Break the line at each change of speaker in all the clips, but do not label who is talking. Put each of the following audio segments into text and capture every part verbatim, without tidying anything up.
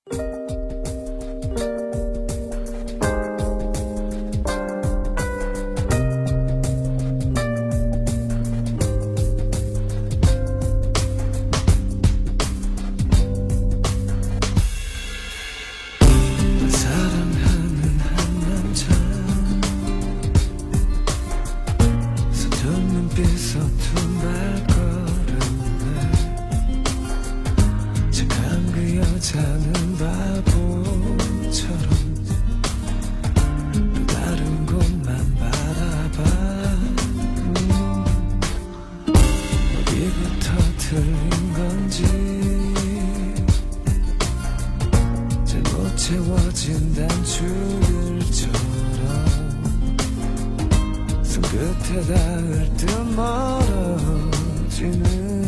서툰 발걸음에 착한 그 여자는 바보처럼 또 다른 곳만 바라봐. 음, 어디부터 틀린 건지 잘못 채워진 단추들처럼 끝에 닿을 듯 멀어지는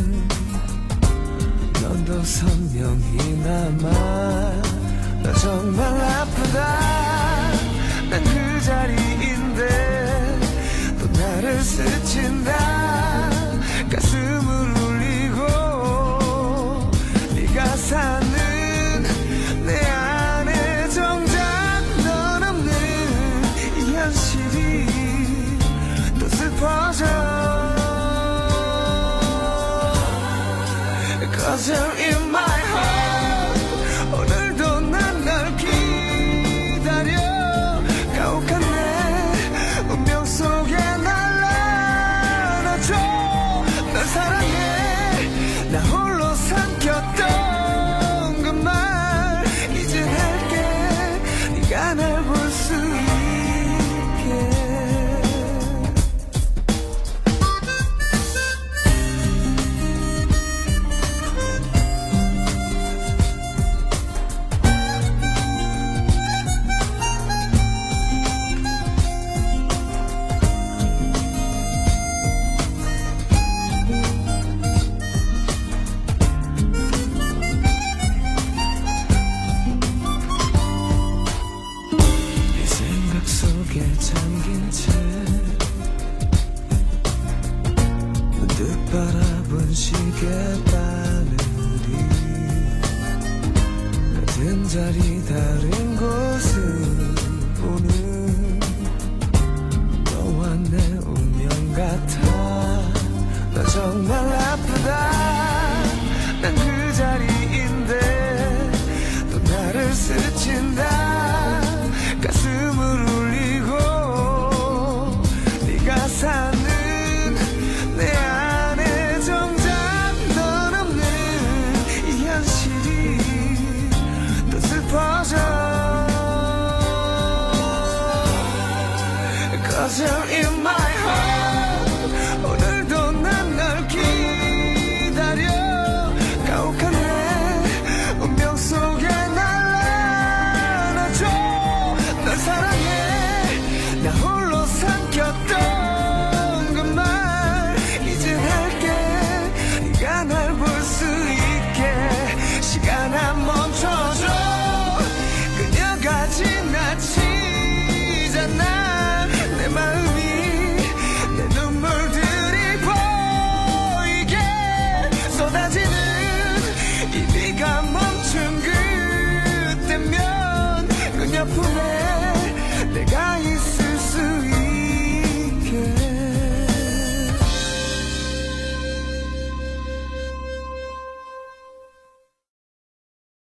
넌 더 선명히 남아. 나 정말 아프다. 난 그 자리인데 또 나를 스친다. 가슴을 울리고 네가 사는 내 안에 정작 넌 없는 이 현실이 슬퍼져. Cause you're in my heart. 오늘도 난 널 기다려. 가혹한 내 운명 속에 날 안아줘. 널 사랑해. 나 홀로 삼켰던 그 말 이젠 할게. 네가 날 볼 수 있게. 속에 잠긴 채 문득 바라본 시계 바늘이 같은 자리 다른 곳을 보는 너와 내 운명 같아. 나 정말 아프다. 난 그 자리인데 또 나를 스친다. 가슴을 울리고 네가 사는 내 안에 정작 넌 없는 이 현실이 또 슬퍼져. Cause you're in